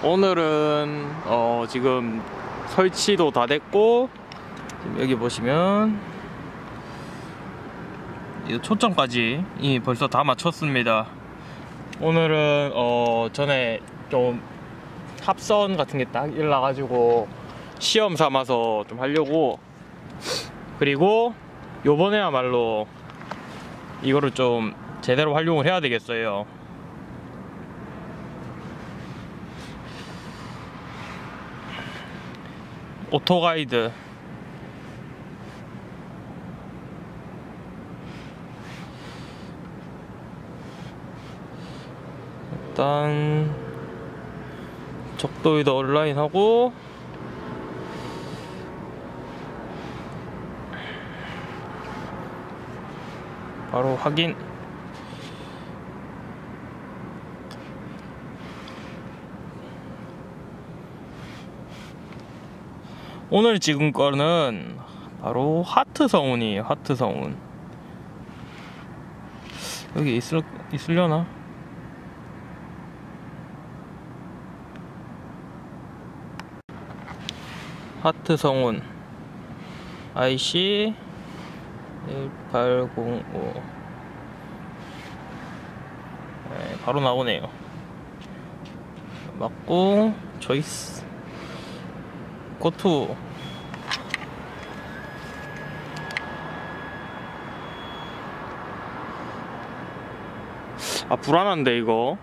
오늘은 지금 설치도 다 됐고, 지금 여기 보시면 이 초점까지 이미 벌써 다 맞췄습니다. 오늘은 전에 좀 탑선 같은 게 딱 일나가지고 시험 삼아서 좀 하려고, 그리고 요번에야말로 이거를 좀 제대로 활용을 해야 되겠어요. 오토가이드 일단 적도위도 온라인 하고, 바로 확인. 오늘 찍은 거는 바로 하트 성운이에요. 하트 성운. 여기 있으려나? 하트 성운 IC 1805. 네, 바로 나오네요. 맞고 초이스 고투. 아, 불안한데 이거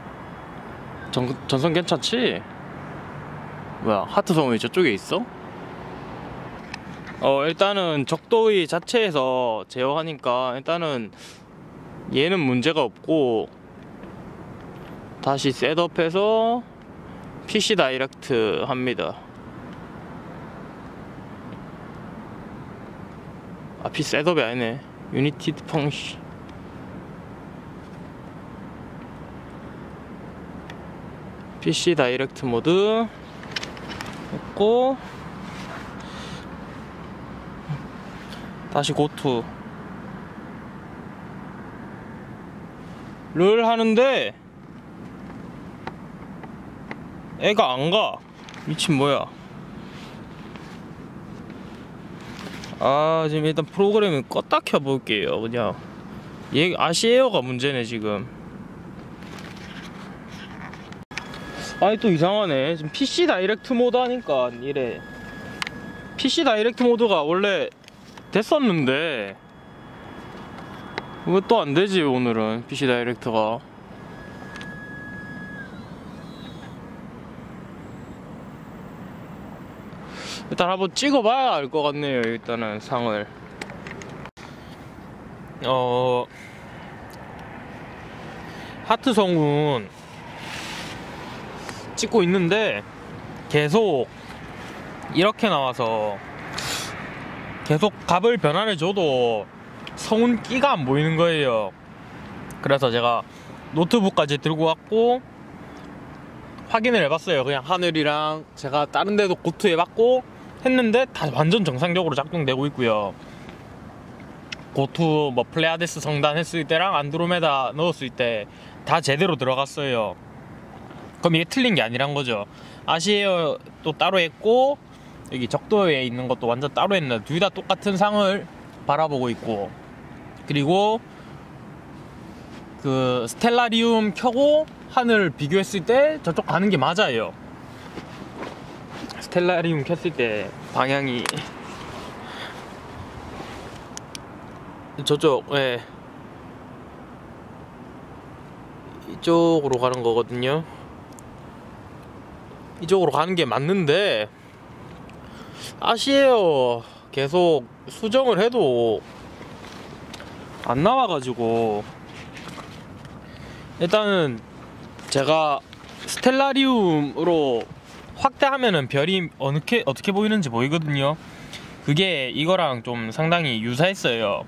전선 괜찮지? 뭐야, 하트 성운이 저쪽에 있어? 일단은 적도의 자체에서 제어하니까 일단은 얘는 문제가 없고, 다시 셋업해서 PC 다이렉트 합니다. 아, PC 셋업이 아니네. 유니티 펑시. PC 다이렉트 모드 했고, 다시 고투 를 하는데 애가 안가. 미친 뭐야. 아, 지금 일단 프로그램을 껐다 켜볼게요. 그냥 얘 아시에어가 문제네 지금. 아니 또 이상하네. 지금 PC 다이렉트 모드 하니까 이래. PC 다이렉트 모드가 원래 됐었는데 왜 또 안되지 오늘은. PC 다이렉트가 일단 한번 찍어봐야 알 것 같네요. 일단은 상을 하트 성운 찍고 있는데 계속 이렇게 나와서 계속 값을 변환해 줘도 성운 끼가 안 보이는 거예요. 그래서 제가 노트북까지 들고 왔고 확인을 해봤어요. 그냥 하늘이랑 제가 다른 데도 고투 해봤고 했는데 다 완전 정상적으로 작동되고 있고요. 고투 뭐 플레아데스 성단 했을 때랑 안드로메다 넣었을 때 다 제대로 들어갔어요. 그럼 이게 틀린 게 아니란 거죠. 아시에어 또 따로 했고 여기 적도에 있는 것도 완전 따로 했는데 둘 다 똑같은 상을 바라보고 있고, 그리고 그 스텔라리움 켜고 하늘 비교했을 때 저쪽 가는 게 맞아요. 스텔라리움 켰을 때 방향이 저쪽, 예, 이쪽으로 가는 거거든요. 이쪽으로 가는 게 맞는데 아시에요 계속 수정을 해도 안 나와가지고, 일단은 제가 스텔라리움으로 확대하면은 별이 어떻게 보이는지 보이거든요. 그게 이거랑 좀 상당히 유사했어요.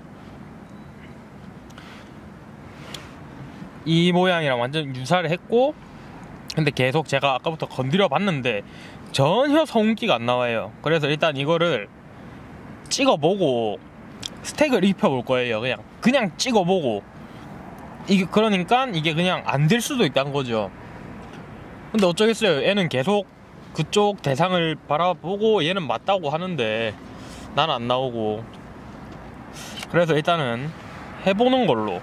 이 모양이랑 완전 유사를 했고, 근데 계속 제가 아까부터 건드려 봤는데 전혀 성운기가 안 나와요. 그래서 일단 이거를 찍어보고 스택을 입혀볼 거예요. 그냥 찍어보고, 이게 그러니까 이게 그냥 안 될 수도 있다는 거죠. 근데 어쩌겠어요. 애는 계속 그쪽 대상을 바라보고 얘는 맞다고 하는데 난 안 나오고. 그래서 일단은 해보는 걸로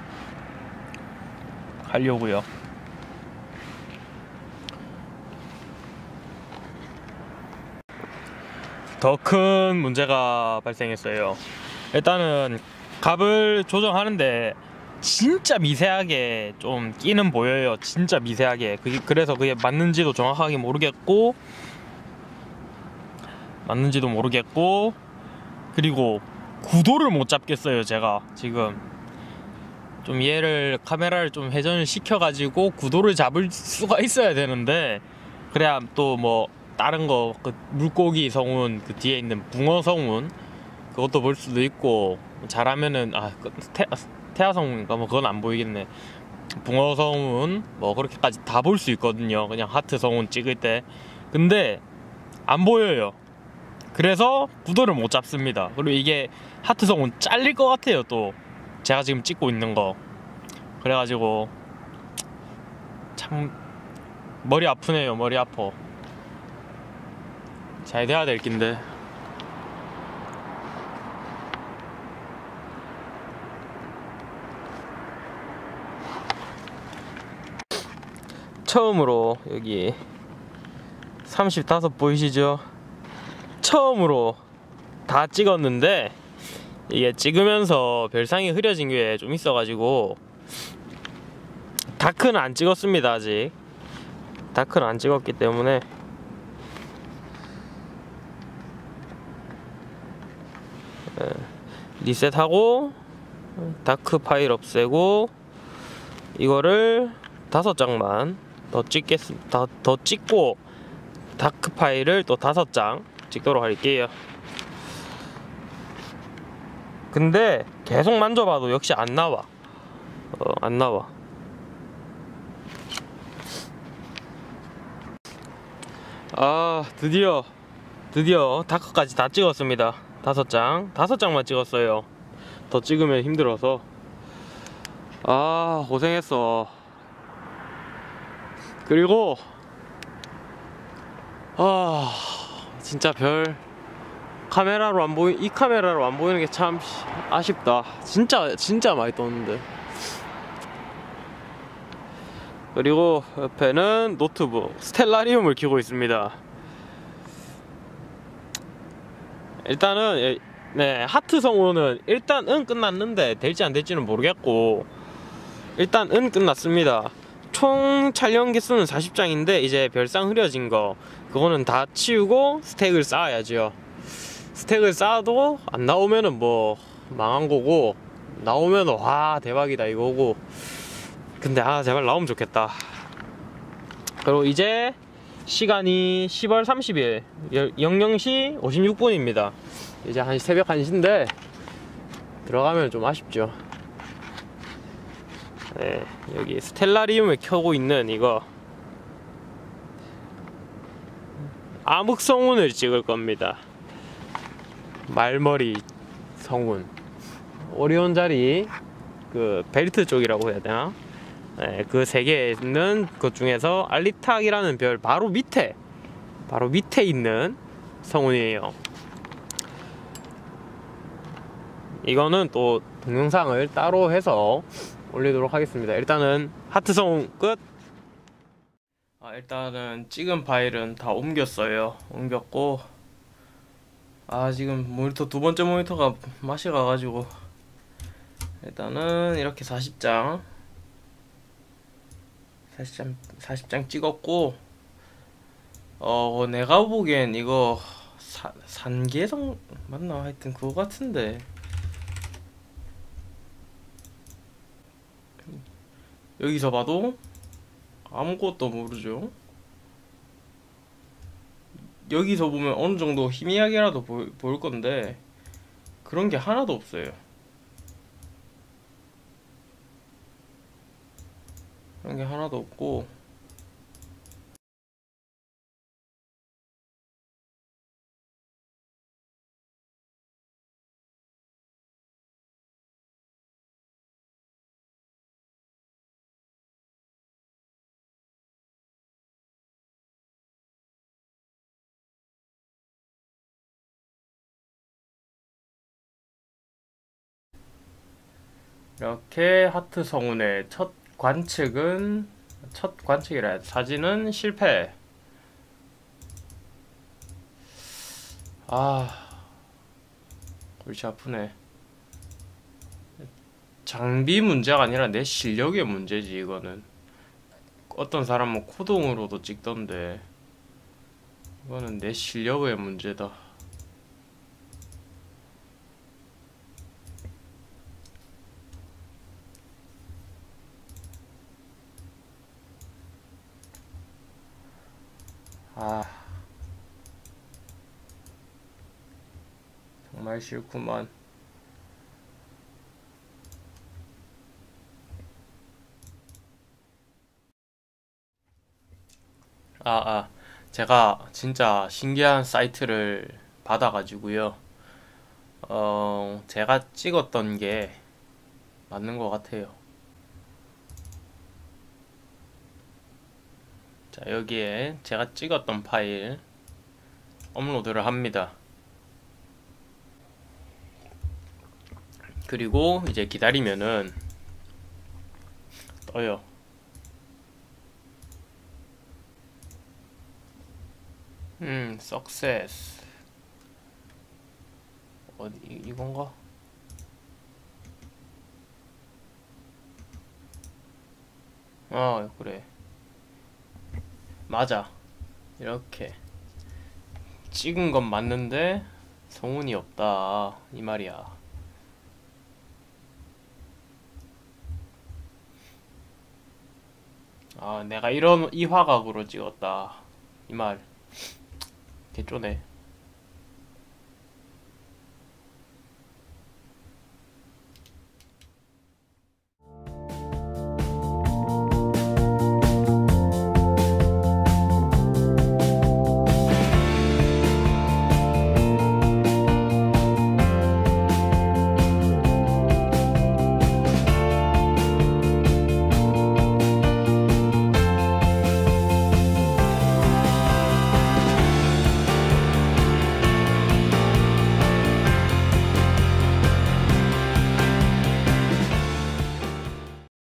하려고요. 더 큰 문제가 발생했어요. 일단은 값을 조정하는데 진짜 미세하게 좀 끼는 보여요. 진짜 미세하게. 그래서 그게 맞는지도 정확하게 모르겠고, 그리고 구도를 못 잡겠어요. 제가 지금 좀 얘를 카메라를 좀 회전을 시켜가지고 구도를 잡을 수가 있어야 되는데, 그래야 또 뭐 다른 거, 그 물고기 성운, 그 뒤에 있는 붕어 성운 그것도 볼 수도 있고, 잘하면은 태아 성운인가 뭐 그건 안 보이겠네. 붕어 성운 뭐 그렇게까지 다 볼 수 있거든요. 그냥 하트 성운 찍을 때. 근데 안 보여요. 그래서 구도를 못 잡습니다. 그리고 이게 하트 성운 잘릴 것 같아요. 또 제가 지금 찍고 있는 거. 그래가지고 참 머리 아프네요. 머리 아파. 잘 돼야 될 낀데. 처음으로 여기 35 보이시죠? 처음으로 다 찍었는데 이게 찍으면서 별상이 흐려진 게 좀 있어가지고 다크는 안 찍었습니다. 아직 다크는 안 찍었기 때문에 리셋하고 다크 파일 없애고 이거를 5장만 더 찍고 다크 파일을 또 5장 찍도록 할게요. 근데 계속 만져봐도 역시 안 나와. 안 나와. 드디어 다크까지 다 찍었습니다. 5장만 찍었어요. 더 찍으면 힘들어서. 고생했어. 그리고 진짜 별 카메라로 안 보이 이 카메라로 안 보이는 게 참 아쉽다. 진짜 많이 떴는데. 그리고 옆에는 노트북 스텔라리움을 켜고 있습니다. 일단은 하트 성우는 일단 끝났는데 될지 안 될지는 모르겠고, 일단 끝났습니다. 총 촬영 개수는 40장인데 이제 별상 흐려진 거 그거는 다 치우고 스택을 쌓아야죠. 스택을 쌓아도 안 나오면은 뭐 망한 거고, 나오면은 와 대박이다 이거고. 근데 제발 나오면 좋겠다. 그리고 이제 시간이 10월 30일 00시 56분입니다 이제 새벽 1시인데 들어가면 좀 아쉽죠. 여기 스텔라리움을 켜고 있는 이거 암흑성운을 찍을 겁니다. 말머리 성운, 오리온 자리 그 벨트 쪽이라고 해야 되나? 그 3개 있는 것 중에서 알리탁이라는 별 바로 밑에 있는 성운이에요. 이거는 또 동영상을 따로 해서 올리도록 하겠습니다. 일단은 하트 성운 끝. 일단은 찍은 파일은 다 옮겼고, 지금 모니터 2번째 모니터가 맛이 가가지고 일단은 이렇게 40장 찍었고, 내가 보기엔 이거 산계성 맞나? 하여튼 그거 같은데 여기서 봐도 아무것도 모르죠. 여기서 보면 어느 정도 희미하게라도 보일 건데 그런 게 하나도 없어요. 그런 게 하나도 없고, 이렇게 하트 성운의 첫 관측이라 사진은 실패. 아, 골치 아프네. 장비 문제가 아니라 내 실력의 문제지 이거는. 어떤 사람은 코동으로도 찍던데 이거는 내 실력의 문제다. 아, 정말 싫구만. 제가 진짜 신기한 사이트를 받아가지고요. 제가 찍었던 게 맞는 것 같아요. 자, 여기에 제가 찍었던 파일 업로드를 합니다. 그리고 이제 기다리면은 떠요. success. 어디, 이건가? 그래. 맞아. 이렇게. 찍은 건 맞는데, 성운이 없다. 이 말이야. 내가 이 화각으로 찍었다. 이 말. 개쪼네.